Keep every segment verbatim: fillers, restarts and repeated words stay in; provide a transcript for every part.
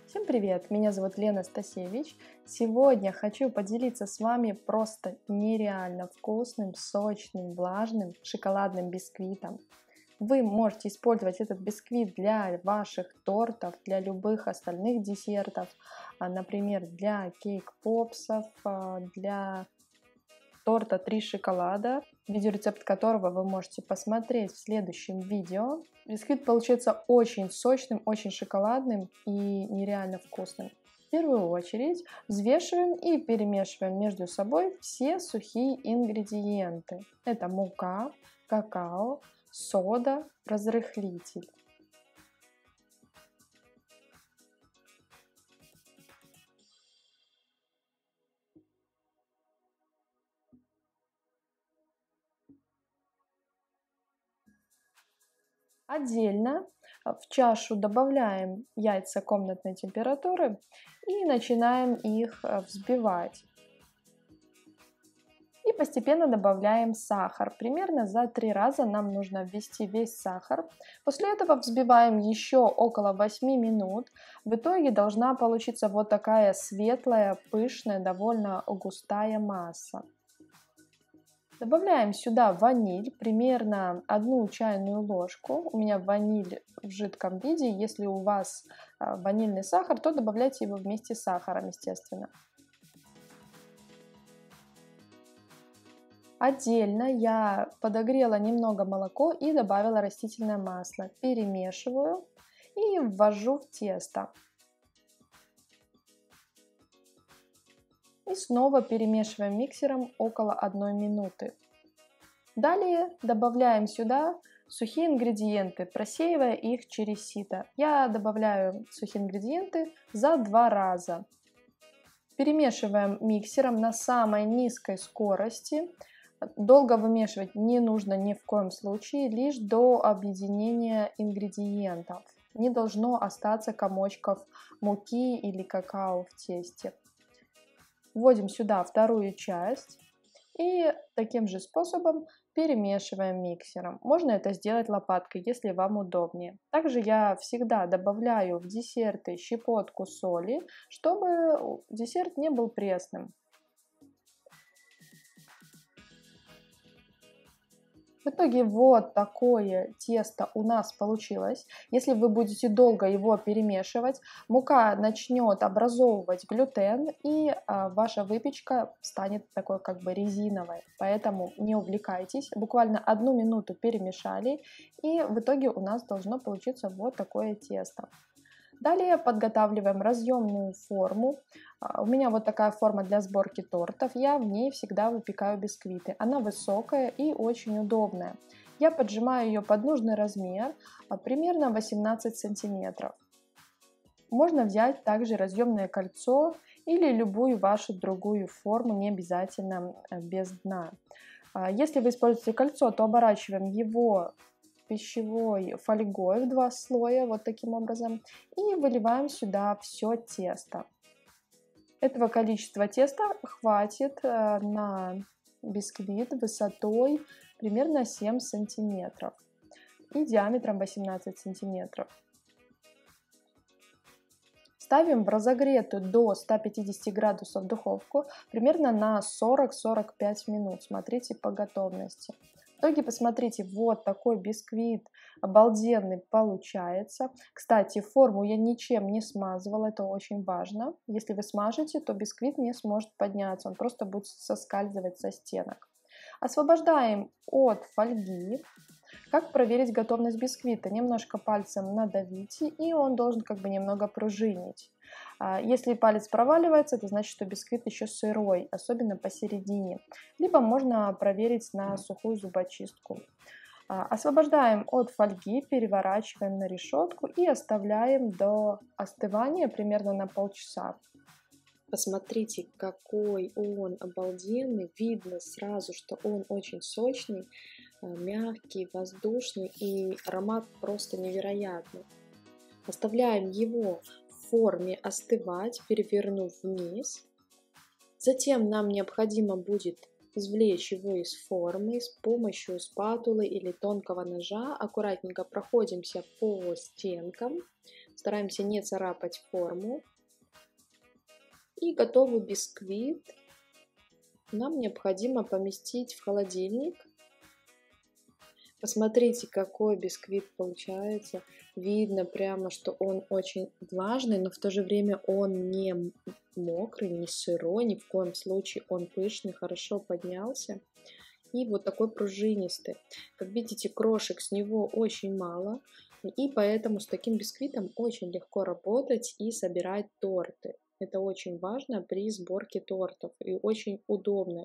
Всем привет! Меня зовут Лена Стасевич. Сегодня хочу поделиться с вами просто нереально вкусным, сочным, влажным шоколадным бисквитом. Вы можете использовать этот бисквит для ваших тортов, для любых остальных десертов, а, например, для кейк-попсов, а, для торта три шоколада, видеорецепт которого вы можете посмотреть в следующем видео. Бисквит получается очень сочным, очень шоколадным и нереально вкусным. В первую очередь взвешиваем и перемешиваем между собой все сухие ингредиенты. Это мука, какао, сода, разрыхлитель. Отдельно в чашу добавляем яйца комнатной температуры и начинаем их взбивать. И постепенно добавляем сахар. Примерно за три раза нам нужно ввести весь сахар. После этого взбиваем еще около восьми минут. В итоге должна получиться вот такая светлая, пышная, довольно густая масса. Добавляем сюда ваниль, примерно одну чайную ложку. У меня ваниль в жидком виде. Если у вас ванильный сахар, то добавляйте его вместе с сахаром, естественно. Отдельно я подогрела немного молоко и добавила растительное масло. Перемешиваю и ввожу в тесто. И снова перемешиваем миксером около одной минуты. Далее добавляем сюда сухие ингредиенты, просеивая их через сито. Я добавляю сухие ингредиенты за два раза. Перемешиваем миксером на самой низкой скорости. Долго вымешивать не нужно ни в коем случае, лишь до объединения ингредиентов. Не должно остаться комочков муки или какао в тесте. Вводим сюда вторую часть и таким же способом перемешиваем миксером. Можно это сделать лопаткой, если вам удобнее. Также я всегда добавляю в десерты щепотку соли, чтобы десерт не был пресным. В итоге вот такое тесто у нас получилось. Если вы будете долго его перемешивать, мука начнет образовывать глютен, и а, ваша выпечка станет такой как бы резиновой. Поэтому не увлекайтесь. Буквально одну минуту перемешали, и в итоге у нас должно получиться вот такое тесто. Далее подготавливаем разъемную форму. У меня вот такая форма для сборки тортов. Я в ней всегда выпекаю бисквиты. Она высокая и очень удобная. Я поджимаю ее под нужный размер, примерно восемнадцать сантиметров. Можно взять также разъемное кольцо или любую вашу другую форму, не обязательно без дна. Если вы используете кольцо, то оборачиваем его пищевой фольгой в два слоя, вот таким образом, и выливаем сюда все тесто. Этого количества теста хватит на бисквит высотой примерно семь сантиметров и диаметром восемнадцать сантиметров. Ставим в разогретую до ста пятидесяти градусов духовку примерно на сорок-сорок пять минут. Смотрите по готовности. В итоге, посмотрите, вот такой бисквит обалденный получается. Кстати, форму я ничем не смазывала, это очень важно. Если вы смажете, то бисквит не сможет подняться, он просто будет соскальзывать со стенок. Освобождаем от фольги. Как проверить готовность бисквита? Немножко пальцем надавите, и он должен как бы немного пружинить. Если палец проваливается, это значит, что бисквит еще сырой, особенно посередине. Либо можно проверить на сухую зубочистку. Освобождаем от фольги, переворачиваем на решетку и оставляем до остывания примерно на полчаса. Посмотрите, какой он обалденный. Видно сразу, что он очень сочный, мягкий, воздушный, и аромат просто невероятный. Оставляем его в форме остывать, перевернув вниз. Затем нам необходимо будет извлечь его из формы с помощью спатулы или тонкого ножа. Аккуратненько проходимся по стенкам. Стараемся не царапать форму. И готовый бисквит нам необходимо поместить в холодильник. Посмотрите, какой бисквит получается. Видно прямо, что он очень влажный, но в то же время он не мокрый, не сырой, ни в коем случае. Он пышный, хорошо поднялся. И вот такой пружинистый. Как видите, крошек с него очень мало. И поэтому с таким бисквитом очень легко работать и собирать торты. Это очень важно при сборке тортов и очень удобно.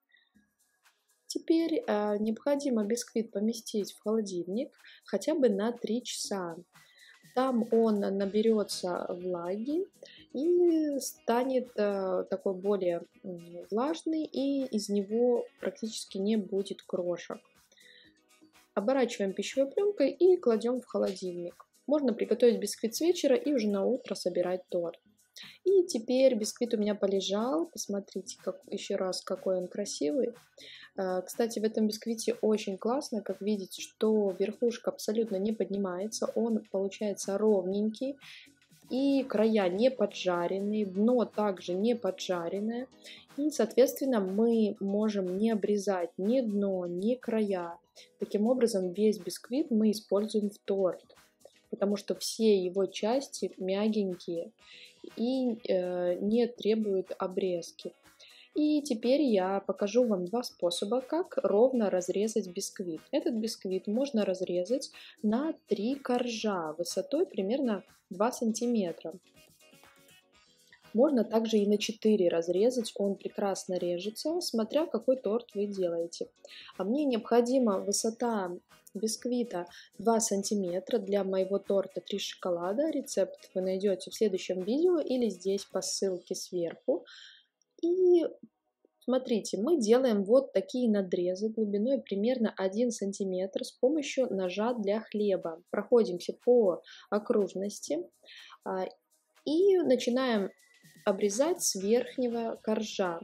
Теперь э, необходимо бисквит поместить в холодильник хотя бы на три часа. Там он наберется влаги и станет э, такой более влажный, и из него практически не будет крошек. Оборачиваем пищевой пленкой и кладем в холодильник. Можно приготовить бисквит с вечера и уже на утро собирать торт. И теперь бисквит у меня полежал. Посмотрите, как, еще раз, какой он красивый. Кстати, в этом бисквите очень классно, как видите, что верхушка абсолютно не поднимается. Он получается ровненький. И края не поджаренные, дно также не поджаренное. И, соответственно, мы можем не обрезать ни дно, ни края. Таким образом, весь бисквит мы используем в торт, потому что все его части мягенькие и э, не требуют обрезки. И теперь я покажу вам два способа, как ровно разрезать бисквит. Этот бисквит можно разрезать на три коржа высотой примерно два сантиметра. Можно также и на четыре разрезать, он прекрасно режется, смотря какой торт вы делаете. А мне необходима высота бисквита два сантиметра для моего торта три шоколада. Рецепт вы найдете в следующем видео или здесь по ссылке сверху. И смотрите, мы делаем вот такие надрезы глубиной примерно один сантиметр с помощью ножа для хлеба. Проходимся по окружности и начинаем обрезать с верхнего коржа.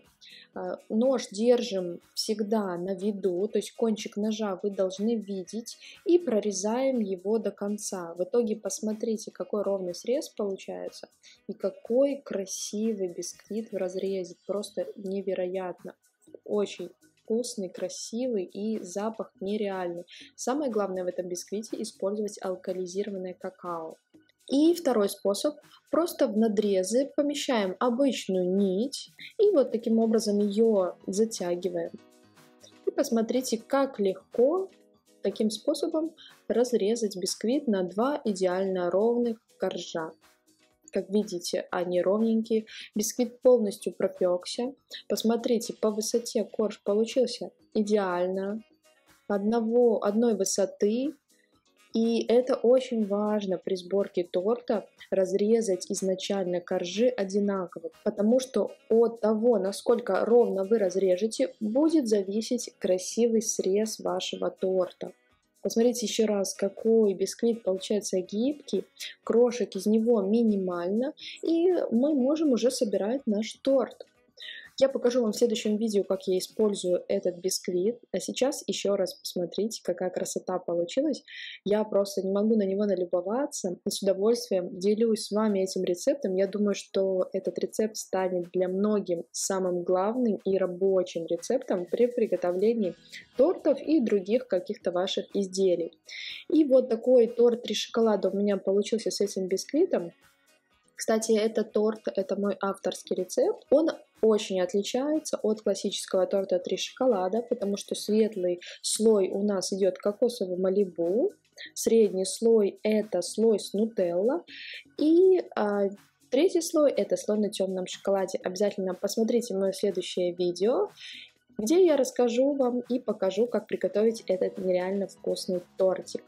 Нож держим всегда на виду, то есть кончик ножа вы должны видеть, и прорезаем его до конца. В итоге посмотрите, какой ровный срез получается и какой красивый бисквит в разрезе. Просто невероятно. Очень вкусный, красивый и запах нереальный. Самое главное в этом бисквите использовать алкализированное какао. И второй способ. Просто в надрезы помещаем обычную нить и вот таким образом ее затягиваем. И посмотрите, как легко таким способом разрезать бисквит на два идеально ровных коржа. Как видите, они ровненькие. Бисквит полностью пропекся. Посмотрите, по высоте корж получился идеально, одного, одной высоты. И это очень важно при сборке торта, разрезать изначально коржи одинаково, потому что от того, насколько ровно вы разрежете, будет зависеть красивый срез вашего торта. Посмотрите еще раз, какой бисквит получается гибкий, крошек из него минимально, и мы можем уже собирать наш торт. Я покажу вам в следующем видео, как я использую этот бисквит. А сейчас еще раз посмотрите, какая красота получилась. Я просто не могу на него налюбоваться. И с удовольствием делюсь с вами этим рецептом. Я думаю, что этот рецепт станет для многих самым главным и рабочим рецептом при приготовлении тортов и других каких-то ваших изделий. И вот такой торт три шоколада у меня получился с этим бисквитом. Кстати, этот торт, это мой авторский рецепт. Он очень отличается от классического торта три шоколада, потому что светлый слой у нас идет кокосовый малибу, средний слой это слой с нутелла, и а, третий слой это слой на темном шоколаде. Обязательно посмотрите мое следующее видео, где я расскажу вам и покажу, как приготовить этот нереально вкусный тортик.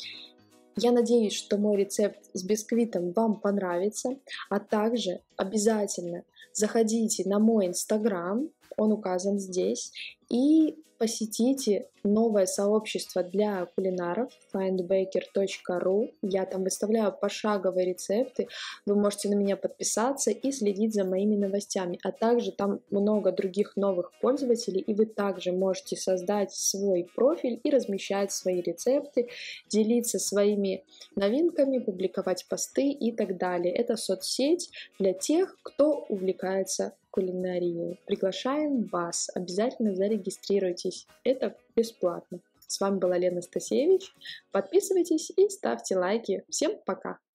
Я надеюсь, что мой рецепт с бисквитом вам понравится, а также обязательно заходите на мой инстаграм, он указан здесь. И посетите новое сообщество для кулинаров файнд бейкер точка ру. Я там выставляю пошаговые рецепты. Вы можете на меня подписаться и следить за моими новостями. А также там много других новых пользователей, и вы также можете создать свой профиль и размещать свои рецепты, делиться своими новинками, публиковать посты и так далее. Это соцсеть для тех, кто увлекается кулинарией. Приглашаем вас. Обязательно зарегистрируйтесь. Это бесплатно. С вами была Лена Стасевич. Подписывайтесь и ставьте лайки. Всем пока!